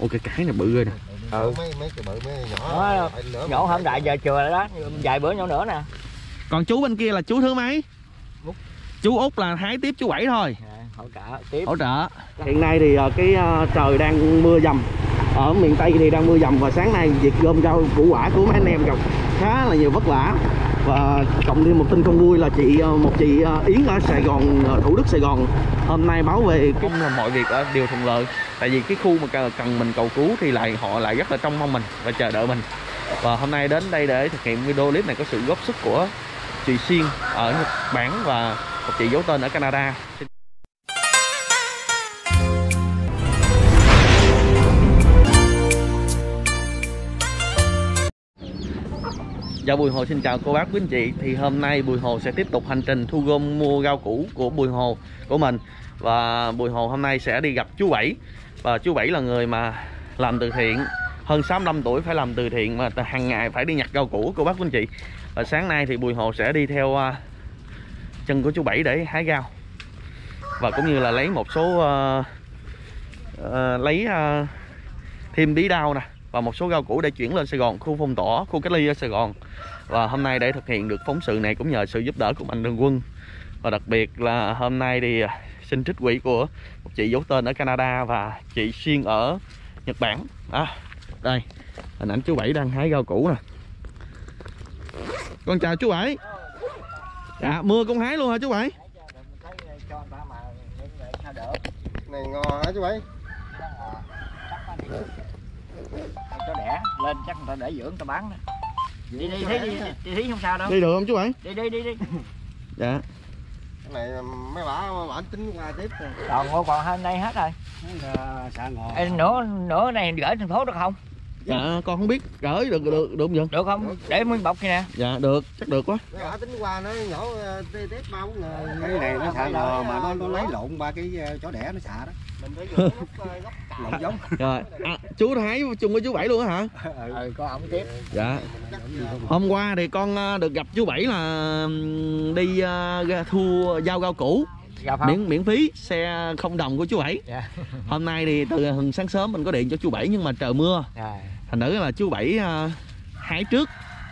Ôi cái này bự rồi nè. Mấy cái bự mấy nhỏ. Nhỏ hôm đại giờ chừa đó, vài bữa nhỏ nữa nè. Còn chú bên kia là chú thứ mấy? Út. Chú Út là hái tiếp chú Bảy thôi. Hỗ trợ tiếp. Hỗ trợ. Hiện nay thì cái trời đang mưa dầm. Ở miền Tây thì đang mưa dầm và sáng nay việc gom rau củ quả của mấy anh em gặp khá là nhiều vất vả. Và cộng thêm một tin không vui là một chị Yến ở Sài Gòn, Thủ Đức Sài Gòn hôm nay báo về cũng là mọi việc ở đều thuận lợi. Tại vì cái khu mà cần mình cầu cứu thì họ lại rất là trông mong mình và chờ đợi mình. Và hôm nay đến đây để thực hiện video clip này có sự góp sức của chị Xuyên ở Nhật Bản và một chị giấu tên ở Canada. Dạ Bùi Hồ xin chào cô bác quý anh chị. Thì hôm nay Bùi Hồ sẽ tiếp tục hành trình thu gom mua rau củ của Bùi Hồ của mình. Và Bùi Hồ hôm nay sẽ đi gặp chú Bảy. Và chú Bảy là người mà làm từ thiện, hơn 65 tuổi phải làm từ thiện mà hàng ngày phải đi nhặt rau củ cô bác quý anh chị. Và sáng nay thì Bùi Hồ sẽ đi theo chân của chú Bảy để hái rau. Và cũng như là lấy một số thêm bí đao nè và một số rau củ để chuyển lên Sài Gòn, khu phong tỏa, khu cách ly ở Sài Gòn. Và hôm nay để thực hiện được phóng sự này cũng nhờ sự giúp đỡ của Mạnh Thường Quân. Và đặc biệt là hôm nay thì xin trích quỹ của một chị giấu tên ở Canada và chị Xuyên ở Nhật Bản. Đây, hình ảnh chú Bảy đang hái rau củ nè. Con chào chú Bảy. Dạ, mưa con hái luôn hả chú Bảy? Này ngon hả chú Bảy? Cho đẻ lên chắc người ta để dưỡng người ta bán đó. Đi thí không sao đâu. Đi được không chú Bảy? Đi. Dạ. Cái này mấy bà tính qua tiếp rồi. Còn hôm nay hết rồi. Ê, nữa này gửi thành phố được không? Dạ con không biết gửi được không vậy? Được không? Để nguyên bọc kia nè. Dạ được, chắc được quá. Bà tính qua nó nhỏ tiếp 3-4 người. Cái này nó xạ lò mà nó lấy lộn ba cái chó đẻ nó xạ đó. Mình phải dùng gốc Lộn giống. Rồi, chú hái chung với chú Bảy luôn á hả? Có ổng tiếp. Dạ. Hôm qua thì con được gặp chú Bảy là đi thu giao rau củ. Miễn phí xe không đồng của chú Bảy. Hôm nay thì từ sáng sớm mình có điện cho chú Bảy nhưng mà trời mưa. Thành nữ là chú Bảy hái trước.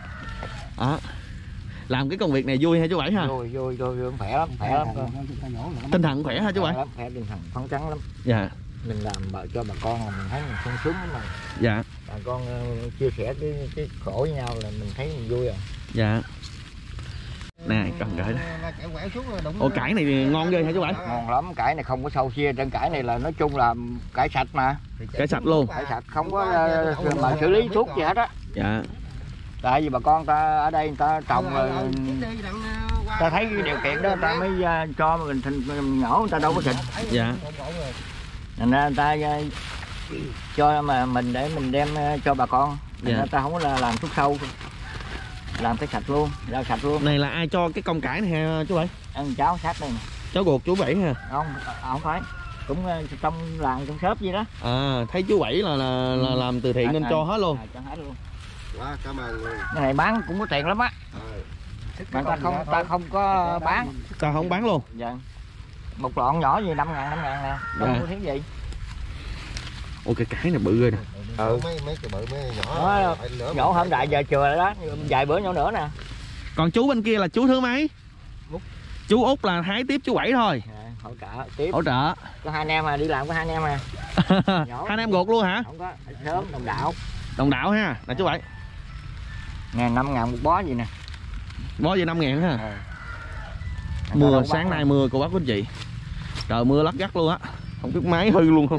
Làm cái công việc này vui ha chú Bảy ha? Vui khỏe lắm. Tinh thần khỏe ha chú Bảy? Khỏe, tinh thần phấn chấn lắm. Dạ. Mình làm cho bà con là mình thấy mình sung sướng lắm mà. Dạ. Bà con chia sẻ cái khổ với nhau là mình thấy mình vui rồi. Dạ. Nè cần gửi đó. Ồ cải này ngon ghê hả chú Bảy? Ngon lắm, cải này không có sâu chia, trên cải này là nói chung là cải sạch mà. Cải sạch luôn. Cải sạch không có mà xử lý thuốc gì hết á. Dạ. Tại vì bà con ta ở đây người ta trồng rồi ta thấy cái điều kiện đó người ta mới cho mình nhỏ, người ta đâu có thịt. Dạ. Thành ra người ta cho mà mình để mình đem cho bà con. Dạ. Người ta không có làm thuốc sâu, làm cái sạch luôn, rau sạch luôn. Này là ai cho cái công cải này ha chú Bảy? Ăn cháu sát đây nè. Cháu ruột chú Bảy ha? Không phải, cũng trong làng trong xóm gì đó. Thấy chú Bảy là làm từ thiện nên cho hết luôn. Cho hết luôn. Quá cảm ơn luôn. Cái này bán cũng có tiền lắm á. Mà ta không có bán. Ta không bán luôn. Dạ. Một lọn nhỏ gì 5.000 nè, không có thiếu gì. Ôi cái cải này bự rồi nè. Mấy cái bự mấy nhỏ. Nhỏ hôm đại giờ chừa đó, vài bữa nhỏ nữa nè. Còn chú bên kia là chú thứ mấy? Út. Chú Út là hái tiếp chú Bảy thôi. Hỗ trợ tiếp. Hỗ trợ. Có hai anh em mà đi làm có hai anh em nè. Hai anh em ruột luôn hả? Không có, sớm đồng đạo. Đồng đạo ha, là chú Bảy. Nè 5.000 một bó gì nè. Bó gì 5.000 ha. Mưa sáng nay mưa cô bác quý anh chị. Trời mưa lắc gắt luôn á. Không biết máy hư luôn không.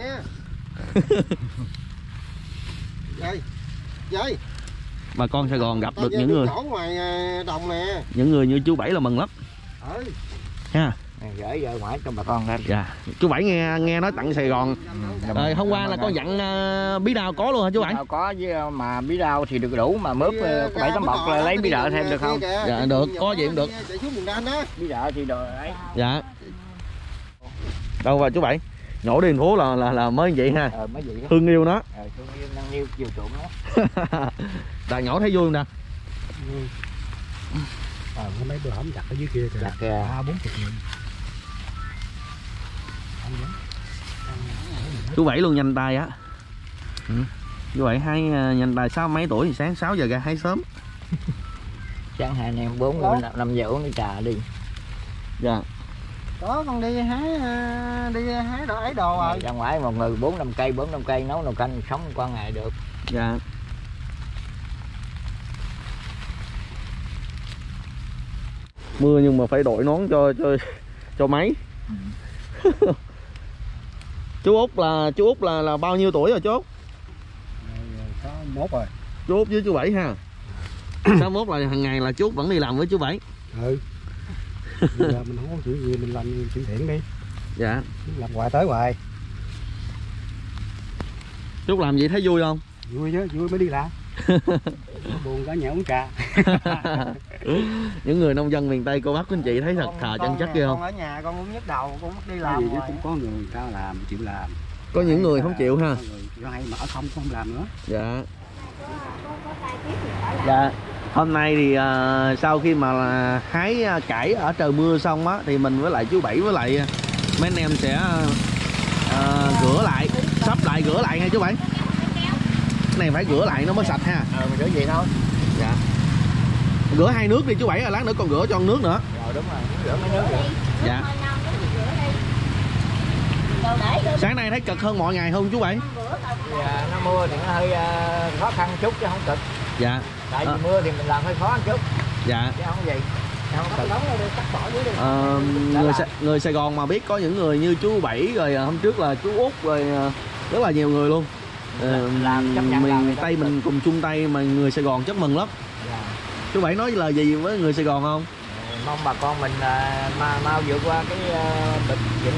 Dây. Bà con Sài Gòn gặp được những người ngoài đồng nè. Những người như chú Bảy là mừng lắm. Ha. Gửi về ngoại cho bà con lên. Dạ. Chú Bảy nghe nói tặng Sài Gòn. Hôm qua là con dặn bí đao có luôn hả chú Bảy? Có với mà bí đao thì được đủ mà mướp 7-8 bọc lấy bí đợ thêm được không? Dạ được, có gì cũng được. Bí đợ thì đồ ấy. Dạ. Đâu vào chú Bảy? Nhổ đi thành phố là mới vậy ha. Mới vậy đó. Thương yêu nó. Thương yêu nâng niu chiều chuộng nó. Đà nhỏ thấy vui không nè? Mấy bữa hổm chặt ở dưới kia kìa. Chặt kìa. 30-40.000. Chú Bảy luôn nhanh tay á. Như vậy hai nhìn bài sáu mấy tuổi thì sáng 6 giờ ra hái sớm. Sáng 2 anh em 4 5 giờ uống cái trà đi. Dạ. Có con đi hái đồ ấy đồ rồi. Ra ngoài một người 4-5 cây nấu nồi canh sống qua ngày được. Dạ. Mưa nhưng mà phải đội nón cho máy. Chú Út là bao nhiêu tuổi rồi chú Út? 61 rồi. Chú Út với chú Bảy ha. 61 là hàng ngày là chú Út vẫn đi làm với chú Bảy. Ừ. Bây giờ mình không có chuyện gì mình làm chuyện thiện đi. Dạ. Làm hoài tới hoài. Chú Út làm vậy thấy vui không? Vui chứ, vui mới đi làm. Buồn cả nhà uống trà. Những người nông dân miền Tây cô bác quý anh chị thấy thật thà chân chất ghê không? Con ở nhà con cũng nhức đầu, con mất đi Làm làm gì chứ rồi. cũng có người ta làm, chịu làm. Có những người không chịu ha. Có hay mà ở không làm nữa. Dạ. Dạ. Hôm nay thì sau khi mà hái cải ở trời mưa xong á thì mình với lại chú Bảy với lại mấy anh em sẽ rửa lại, sắp lại rửa lại nha chú Bảy. Cái này phải rửa lại nó mới sạch ha. Mình rửa gì thôi. Dạ. Rửa hai nước đi chú Bảy, lát nữa còn rửa cho nước nữa. Rồi đúng rồi, rửa mấy nước rồi. Dạ. Sáng nay thấy cực hơn mọi ngày không chú Bảy? Dạ, nó mưa thì nó hơi khó khăn chút chứ không cực. Dạ. Tại vì mưa thì mình làm hơi khó một chút. Dạ. Chứ không có gì. Không cực. Người Sài Gòn mà biết có những người như chú Bảy rồi hôm trước là chú Út rồi rất là nhiều người luôn. Miền Tây mình cùng chung tay mà người Sài Gòn chúc mừng lắm. Dạ. Chú Bảy nói lời gì với người Sài Gòn không? Mong bà con mình mau vượt qua cái dịch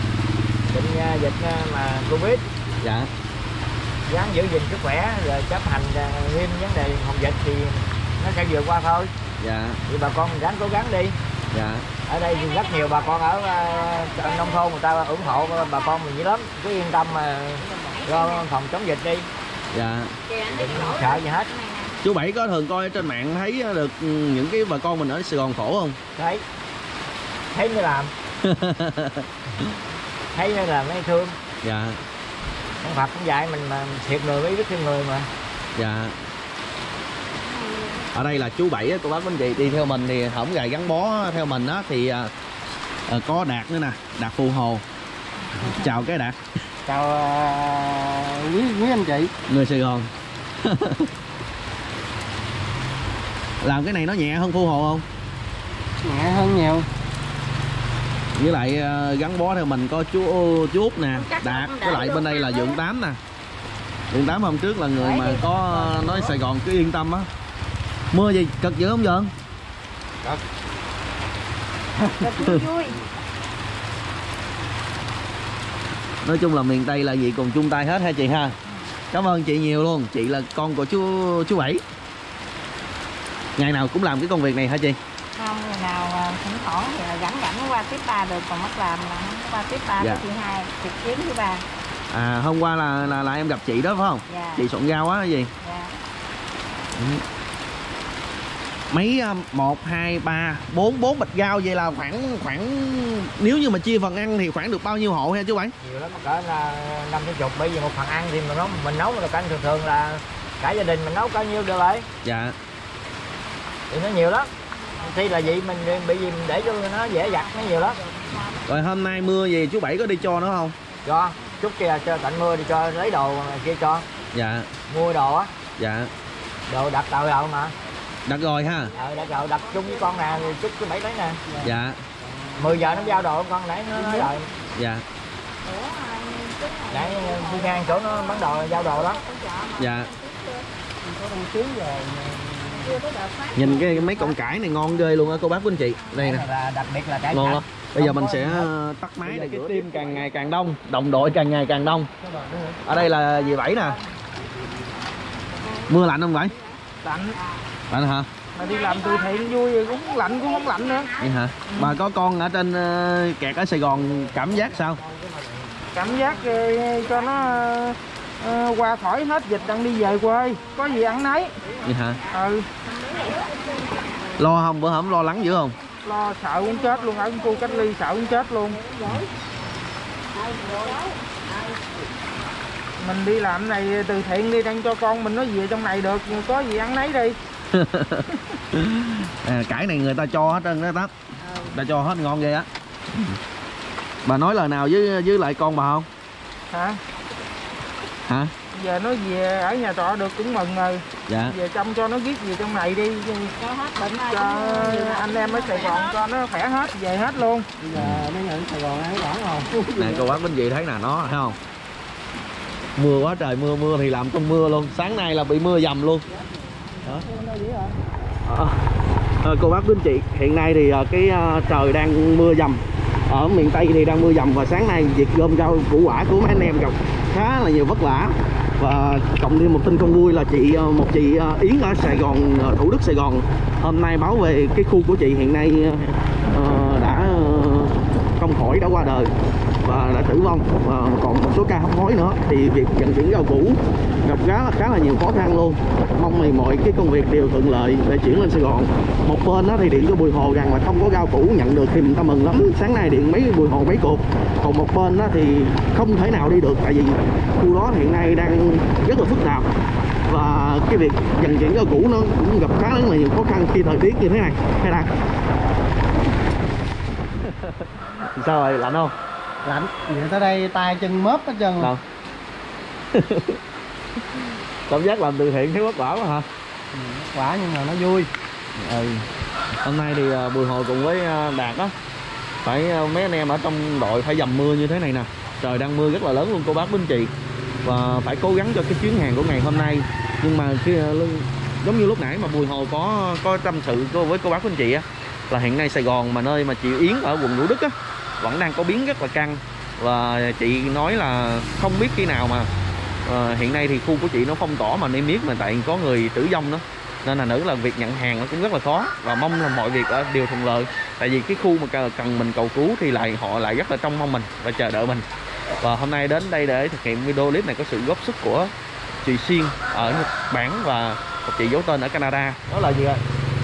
mà Covid. Dạ. Ráng giữ gìn sức khỏe rồi chấp hành nghiêm vấn đề phòng dịch thì nó sẽ vượt qua thôi. Dạ. Thì bà con mình ráng cố gắng đi. Dạ. Ở đây thì rất nhiều bà con ở nông thôn người ta ủng hộ bà con mình dữ lắm, cứ yên tâm mà lo phòng chống dịch đi. Dạ. Đừng sợ gì hết. Chú Bảy có thường coi trên mạng thấy được những cái bà con mình ở Sài Gòn khổ không? Thấy mới làm. Thấy mới làm mới thương. Dạ. Ông Phật cũng dạy mình mà thiệt người với biết thương người mà. Dạ. Ở đây là chú Bảy cô bác anh chị đi theo mình thì không gài gắn bó theo mình á thì có Đạt nữa nè, Đạt Phù Hồ. Chào cái Đạt. Chào quý anh chị. Người Sài Gòn. Làm cái này nó nhẹ hơn Phù Hồ không? Nhẹ hơn nhiều. Với lại gắn bó theo mình có chú Út nè, Đạt, với lại bên đây là Dượng Tám nè. Dượng Tám hôm trước là người mà có nói Sài Gòn cứ yên tâm á. Mưa gì cực dữ không Dượng? Cực vui. Nói chung là miền Tây là gì cùng chung tay hết ha chị ha. Cảm ơn chị nhiều luôn, chị là con của chú Bảy. Ngày nào cũng làm cái công việc này hả chị? Không, ngày nào thỉnh thoảng thì là rảnh qua tiếp ba được, còn mất làm là không qua tiếp ba dạ. thứ hai trực chiến thứ ba. À hôm qua là em gặp chị đó phải không? Dạ. Chị Soạn Rau á cái gì? Dạ. Mấy 1, 2, 3, 4 bịch rau vậy là khoảng nếu như mà chia phần ăn thì khoảng được bao nhiêu hộ ha chú Bảy? Nhiều lắm, cỡ là 50, bởi vì một phần ăn thì mình nấu được canh thường là cả gia đình mình nấu bao nhiêu được rồi. Dạ. Thì nó nhiều lắm. Thì là vậy mình bị gì mình để cho nó dễ dặt nó nhiều lắm. Rồi hôm nay mưa gì chú Bảy có đi cho nữa không? Cho, chút kia cho tạnh mưa đi cho lấy đồ kia cho. Dạ. Mua đồ á. Dạ. Đồ đặt tàu rồi mà. Đặt rồi ha. Đặt rồi, đặt chung với con nè, chút cái Bảy lấy nè. Dạ. 10 giờ nó giao đồ con nãy nó nói rồi. Dạ. Nãy đi ngang chỗ nó bán đồ giao đồ đó. Dạ. Nhìn cái mấy cọng cải này ngon ghê luôn á cô bác quý anh chị. Đây nè. Đặc biệt là cải ngon sạch. lắm. Bây giờ mình sẽ tắt máy để cái team càng ngày càng đông, đồng đội càng ngày càng đông. Ở đây là dì Bảy nè. Mưa lạnh không Bảy? Lạnh. Lạnh hả? Mà đi làm từ thiện vui rồi cũng lạnh cũng không lạnh nữa. Vậy hả? Mà có con ở trên kẹt ở Sài Gòn cảm giác sao? Cảm giác cho nó qua khỏi hết dịch đang đi về quê, có gì ăn nấy. Vậy hả? Ừ. Lo không? Bữa hổm lo lắng dữ không? Lo sợ muốn chết luôn, ở khu cách ly sợ muốn chết luôn. Mình đi làm này từ thiện đi, đang cho con mình nó về trong này được, có gì ăn nấy đi. Cải này người ta cho hết trơn đó Tắp. Ta cho hết ngon ghê á. Bà nói lời nào với lại con bà không? Hả? Hả? Giờ nó về ở nhà trọ được cũng mừng rồi. Dạ. Về trông cho nó viết gì trong này đi. Cho hết bệnh Cho anh em ở Sài Gòn cho nó khỏe hết, về hết luôn. Bây giờ nó ở Sài Gòn ấy vẫn không? Nè cô bác quý vị thấy nè, nó thấy không? Mưa quá trời, mưa thì làm trong mưa luôn. Sáng nay là bị mưa dầm luôn. Đó. Cô bác quý anh chị, hiện nay thì cái trời đang mưa dầm. Ở miền Tây thì đang mưa dầm, và sáng nay việc gom rau củ quả của mấy anh em gặp khá là nhiều vất vả. Và cộng thêm một tin không vui là một chị Yến ở Sài Gòn, Thủ Đức Sài Gòn, hôm nay báo về cái khu của chị hiện nay đã không khỏi, đã qua đời và đã tử vong, và còn một số ca hấp hối nữa. Thì việc vận chuyển rau củ gặp khá là nhiều khó khăn luôn. Mong thì mọi cái công việc đều thuận lợi để chuyển lên Sài Gòn. Một bên đó thì điện cho Bùi Hồ rằng là không có rau củ nhận được thì người ta mừng lắm, sáng nay điện mấy Bùi Hồ mấy cuộc. Còn một bên đó thì không thể nào đi được, tại vì khu đó hiện nay đang rất là phức tạp, và cái việc vận chuyển rau củ nó cũng gặp khá là nhiều khó khăn khi thời tiết như thế này. Hay là sao rồi, lạnh không? Lạnh, vậy tới đây tay chân mớp hết trơn rồi. Cảm giác làm từ thiện thấy vất vả quá hả? Vất vả nhưng mà nó vui. Hôm nay thì Bùi Hồ cùng với Đạt á, phải mấy anh em ở trong đội phải dầm mưa như thế này nè. Trời đang mưa rất là lớn luôn cô bác quý anh chị, và phải cố gắng cho cái chuyến hàng của ngày hôm nay. Nhưng mà khi giống như lúc nãy mà Bùi Hồ có tâm sự với cô bác quý anh chị á, là hiện nay Sài Gòn mà nơi mà chị Yến ở quận Thủ Đức á vẫn đang có biến rất là căng, và chị nói là không biết khi nào mà hiện nay thì khu của chị nó phong tỏa mà niêm yết, mà tại có người tử vong đó, nên là nữ là việc nhận hàng nó cũng rất là khó, và mong là mọi việc đều thuận lợi. Tại vì cái khu mà cần mình cầu cứu thì họ lại rất là trông mong mình và chờ đợi mình. Và hôm nay đến đây để thực hiện video clip này có sự góp sức của chị Xuyên ở Nhật Bản và một chị giấu tên ở Canada. Đó là gì ạ?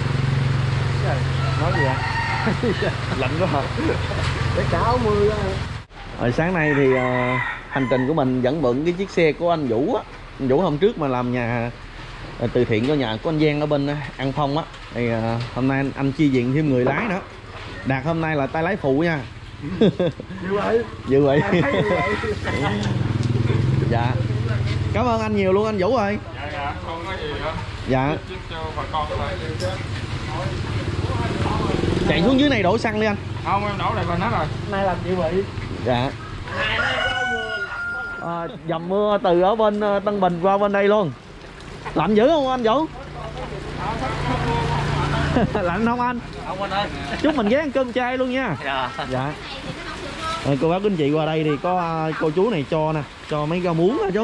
Nói gì ạ? Lạnh quá hả? Để cả áo mưa đó. Rồi sáng nay thì hành trình của mình vẫn bận cái chiếc xe của anh Vũ á. Anh Vũ hôm trước mà làm nhà từ thiện cho nhà của anh Giang ở bên An Phong á, thì hôm nay anh chi viện thêm người lái nữa. Đạt hôm nay là tay lái phụ nha. Như vậy. Dạ. Cảm ơn anh nhiều luôn anh Vũ ơi. Dạ, không có gì nữa. Dạ. Cho bà con thôi. Chạy xuống dưới này đổ xăng đi anh. Không, em đổ lại bên hết rồi. Nay làm chị bị. Dạ. Dầm mưa từ ở bên Tân Bình qua bên đây luôn. Lạnh dữ không anh Vũ? Lạnh không anh? Không anh ơi. Chúc mình ghé ăn cơm chay luôn nha. Dạ. Dạ. Cô bác anh chị qua đây thì có cô chú này cho nè, cho mấy rau muống hả chú?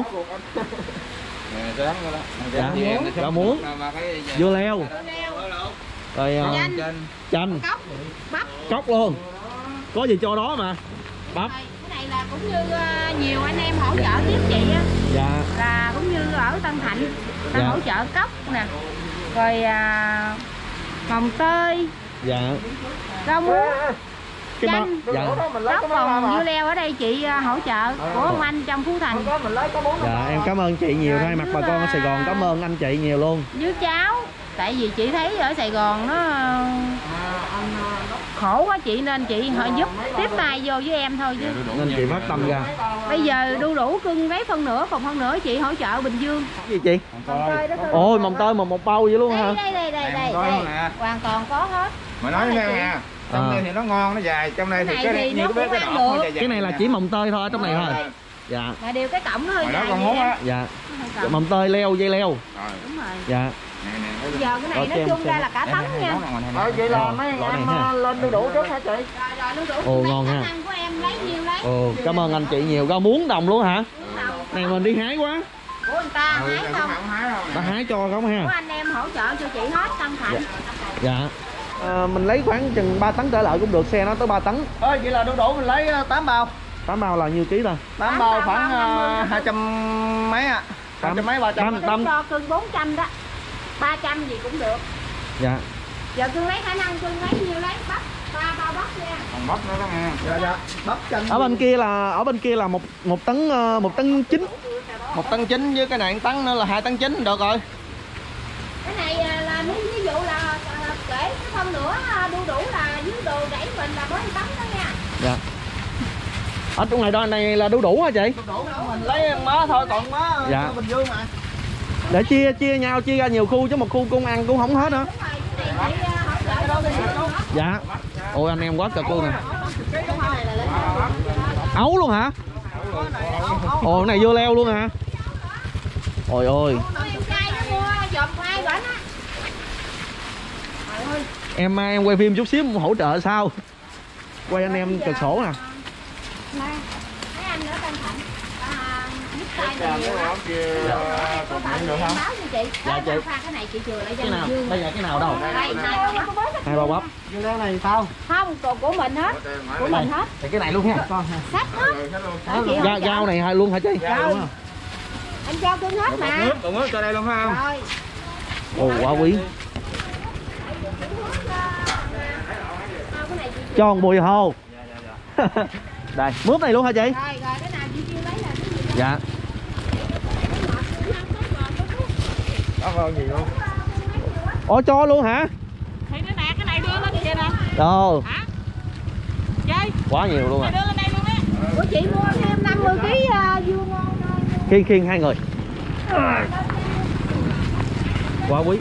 Dạ, rau muống, dưa leo, rồi chanh, cóc luôn. Có gì cho đó mà. Bắp. Cái này là cũng như nhiều anh em hỗ trợ tiếp chị á. Dạ. Là cũng như ở Tân Thạnh, ta Dạ. hỗ trợ cóc nè. Rồi mồng tơi. Dạ. Rau muống. Cái Chanh, dạ. cóc còn dưa leo ở đây chị hỗ trợ của ông anh trong Phú Thành. Dạ em cảm ơn chị nhiều, thay mặt bà con ở Sài Gòn cảm ơn anh chị nhiều luôn. Với cháu, tại vì chị thấy ở Sài Gòn nó khổ quá chị, nên chị họ giúp tiếp tay vô với em thôi chứ. Nên chị phát tâm ra. Bây giờ đu đủ cưng lấy phân nửa, còn phân nửa chị hỗ trợ Bình Dương. Cái gì chị? Ôi mồng tơi mà một bao vậy luôn hả? Đây. Hoàn toàn có hết. Mà nói với em nha, trong đây thì nó ngon, nó dài, trong đây thì cái nó cũng ăn được. Cái này là chỉ mồng tơi thôi, trong này thôi. Dạ. Mà điều cái cổng nó hơi dài. còn hút á. Dạ. Mồng tơi leo, dây leo. Đúng rồi. Dạ. Bây giờ cái này nói chung ra là cả tấn nha. Vậy là mấy em lên đu đủ trước hả chị? Rồi đu đủ. Ồ ngon ha. Của em lấy nhiêu lấy. Ồ cảm ơn anh chị nhiều. Rau muống đồng luôn hả? Này mình đi hái quá. Của người ta hái không? Ta hái cho không ha? Của anh em hỗ trợ cho chị hết Tân Thạnh. Dạ. Mình lấy khoảng chừng 3 tấn trở lại cũng được, xe nó tới 3 tấn. Ơi vậy là đu đủ mình lấy 8 bao. 8 bao là nhiêu ký ta? 8 bao khoảng 200 mấy ạ. 200 mấy 300. Tính cho cưng 400 đó. 300 gì cũng được. Dạ. Giờ cưng lấy khả năng cưng lấy nhiêu lấy bắp, 3 bao bắp nha. Còn bắp nữa đó nha. Dạ. Bắp chanh. Ở bên kia là một tấn 9. 1,9 tấn với cái này 1 tấn nữa là 2,9 tấn được rồi. Cái này là ví dụ là kể cái phân nữa đu đủ là dưới đồ đẩy mình là 4 tấn đó nha. Dạ. Ở trong này đó này là đu đủ hả chị? Đủ mình lấy má thôi, còn má dạ. Bình Dương mà. Để chia nhau, chia ra nhiều khu chứ một khu cũng ăn cũng không hết hả? Dạ. Ôi anh em quá cực luôn nè. Ấu luôn hả? Ồ cái này vô leo luôn hả? Ôi ôi. Em quay phim chút xíu hỗ trợ sao? Quay anh em cực sổ nè. Mấy anh ở Tân Thạnh giúp tay nhiều lắm. Có phải được không? Báo cho chị. Dạ chị. Cái này chị chừa lại cho Cái nào? Dương. Bây giờ cái nào đâu? Hai bao bắp. Như thế này sao? Không, của mình hết. Của mình hết. Thì cái này luôn ha. Sách hết. Rau này hai luôn hả chị? Anh cho cưng hết mà. Còn nước cho đây luôn phải không? Rồi. Ồ quá quý. Cho một bùi hồ. Đây, mướp này luôn hả chị? Rồi, cái nào chị chưa lấy là cái gì? Dạ. Có con gì luôn? Ủa cho luôn hả? Thì cái này đưa lên kìa nè. Ồ. Hả? Chơi. Quá nhiều luôn Đưa à. lên đây luôn á. Ủa chị mua thêm 50 kg dưa ngon thôi. Khiên hai người. Quá quý.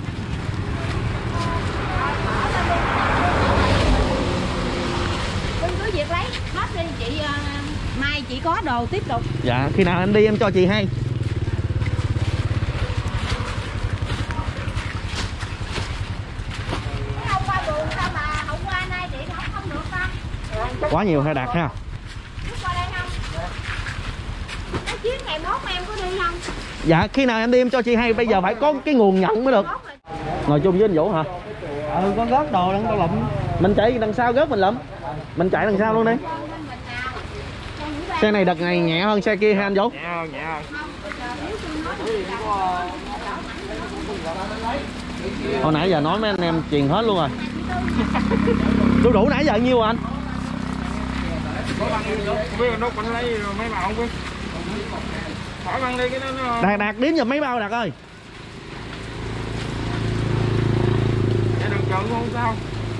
Đừng cứ việc lấy hết đi chị, mai chị có đồ tiếp tục. Dạ, khi nào em đi em cho chị hay. Hôm qua buồn sao mà hôm qua nay chị không được không? Quá nhiều hay Đạt ha. Lúc qua đây không? Cái chuyến ngày mốt em có đi không? Dạ, khi nào em đi em cho chị hay. Bây giờ phải có cái nguồn nhận mới được. Ngồi chung với anh Vũ hả? Ừ, con gót đồ đang tao lụm. Mình chạy đằng sau gớt mình lụm. Mình chạy đằng sau luôn đi. Xe này đợt này nhẹ hơn xe kia ha anh Vũ? Nhẹ hơn. Hồi nãy giờ nói mấy anh em truyền hết luôn rồi. Đu đủ nãy giờ nhiêu rồi anh? Có băng biết nó còn lấy mấy bao không biết. Khỏi băng đi cái đó nó. Đạt đếm giùm mấy bao Đạt ơi. Để đừng chọn không sao.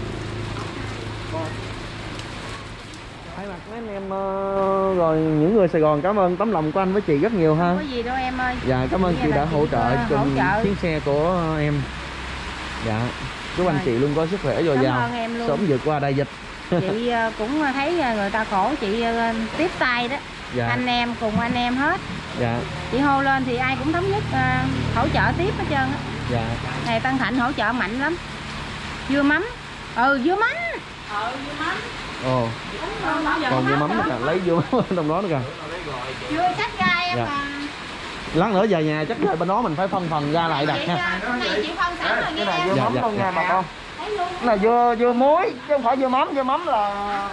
Thay mặt mấy anh em rồi những người Sài Gòn cảm ơn tấm lòng của anh với chị rất nhiều ha. Không có gì đâu em ơi. Dạ cảm ơn chị đã hỗ trợ chung chuyến xe của em. Dạ chúc anh chị luôn có sức khỏe dồi dào, sớm vượt qua đại dịch. Chị cũng thấy người ta khổ, chị tiếp tay đó. Dạ. Anh em cùng anh em hết. Dạ. Chị hô lên thì ai cũng thống nhất hỗ trợ tiếp hết trơn á. Dạ. Này Tân Thạnh hỗ trợ mạnh lắm. Dưa mắm. Dưa mắm. Dưa mắm. Ồ. Còn dưa mắm nữa kìa, lấy dưa mắm trong đó nữa kìa. Dưa cắt ra em Dạ. mà. Lát nữa về nhà chắc bên đó mình phải phân phần ra lại đặt ha. Cái này chị phân sẵn rồi nghe em. Dưa mắm không nha bà con. Cái này dưa muối chứ không phải dưa mắm là.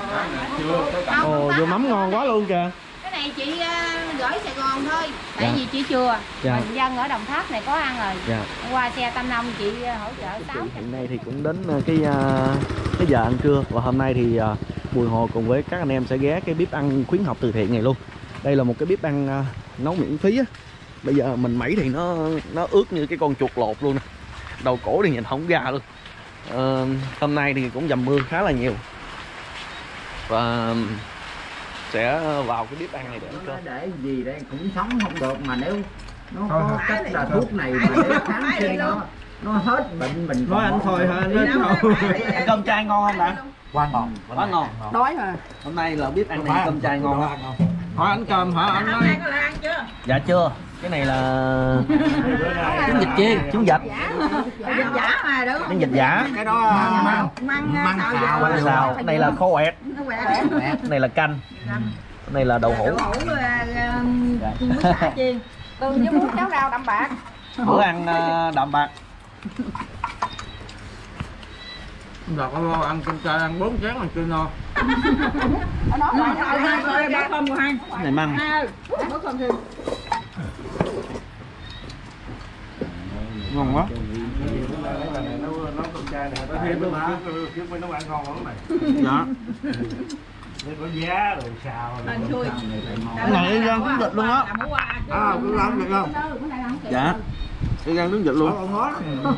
Ồ dưa mắm ngon quá luôn kìa. Cái này chị gửi Sài Gòn thôi. Tại Dạ. vì chị chừa. Dạ. Mình dân ở Đồng Tháp này có ăn rồi. Dạ. Qua xe Tam Nông chị hỗ trợ 600. Hiện nay thì cũng đến cái giờ ăn trưa và hôm nay thì Bùi Hồ cùng với các anh em sẽ ghé cái bếp ăn khuyến học từ thiện này luôn. Đây là một cái bếp ăn nấu miễn phí á. Bây giờ mình mẩy thì nó ướt như cái con chuột lột luôn nè. Đầu cổ thì nhìn không ra luôn. Hôm nay thì cũng dầm mưa khá là nhiều và sẽ vào cái bếp ăn này để ăn cơm. Để gì đây cũng sống không được mà nếu nó có cách là thuốc này mà nếu kháng sinh nó hết bệnh mình Nói anh thôi hả anh. Cơm chay ngon không bạn? quá ngon. Quá ngon. Đói rồi. Hôm nay là bếp ăn này cơm chay ngon không? Hỏi anh cơm hả anh nói. Dạ chưa. Cái này là trứng vịt chiên, trứng vịt. Vịt giả mà đúng. Trứng vịt giả. Cái đó Măng xào. Măng xào. Cái này là kho quẹt. Cái này là canh. Cái này là đậu hũ. Đậu hũ muối xả chiên. Tương với muối cháo rau đậm bạc. Bữa ăn đậm bạc. Đợt ăn cơm chay ăn 4 chén mà chưa no. Cái này măng. Ngon quá. Dạ. có giá đồ xào. Hên xui. Cái này đi rang trứng vịt luôn á. À, cứ làm được không? Dạ. Đi rang trứng vịt luôn. Còn ngó.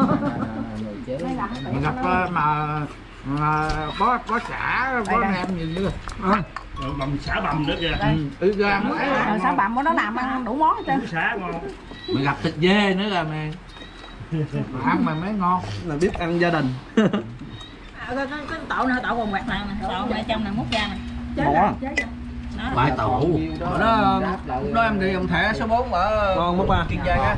Mình gặp mà có xả, có nem gì nữa. Bằm xả bằm nữa kìa. Xả bằm của nó làm ăn đủ món hết trơn. Xả ngon. Mình gặp thịt dê nữa là mày ăn mà mới ngon. Là biết ăn gia đình. Cái tậu nữa, tậu còn quạt này nè, tậu ở trong này múc ra nè. Bài tậu. Đó em đi ông thẻ số 4 ở Ngon mất ba. Kiên Giang á.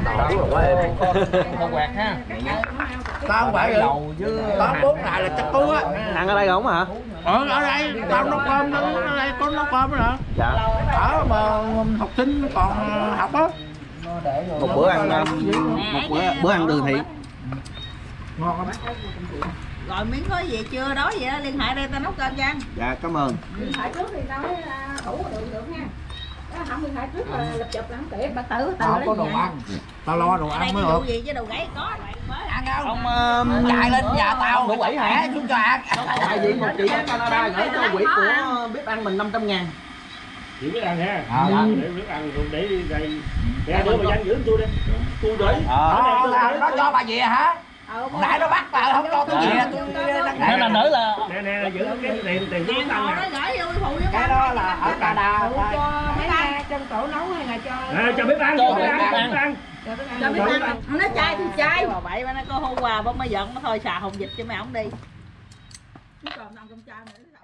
Con quạt ha. Tao không phải đầu chứ. Tao 4 lại là chắc cú á. Ăn ở đây không hả? Ở đây tao nấu cơm đó, ở đây có nấu cơm nữa. Dạ. Ở mà học sinh còn học á. Một bữa ăn bữa ăn từ thiện. Ngon không? Rồi miếng có gì chưa đói vậy đó, liên hệ đây tao nấu cơm cho ăn. Dạ cảm ơn. Liên hệ trước thì tao mới thủ được nha. Không liên hệ trước là lập chụp là không tiện. Bà tự Tao có đồ ăn. Tao lo đồ ăn mới được. gì chứ đồ gãy có. Ăn không? Ông chạy lên nhà tao đủ quỷ hả? Xuống cho ăn. Tại vì một chị ở Canada gửi cho quỹ của bếp ăn mình 500.000. Chị biết ăn ha. Dạ. Để biết ăn rồi để đây. Để đưa bà Giang giữ tôi đi. Tôi để. Nó cho bà về hả? Nãy nó bắt bà không cho tôi về. Nếu là nữ là Nè giữ cái tiền tôi ăn Nó nè. gửi vô phụ với Cái đó là ở Canada. cho mấy ba trong tổ nấu hay là cho Cho biết ăn, cho biết ăn. cho biết ăn. Nó chai thì chai. Bà vậy mà nó có hôm qua bóng mới giận nó thôi xà hồng dịch cho mày không đi. Chứ còn ăn trong chai nữa.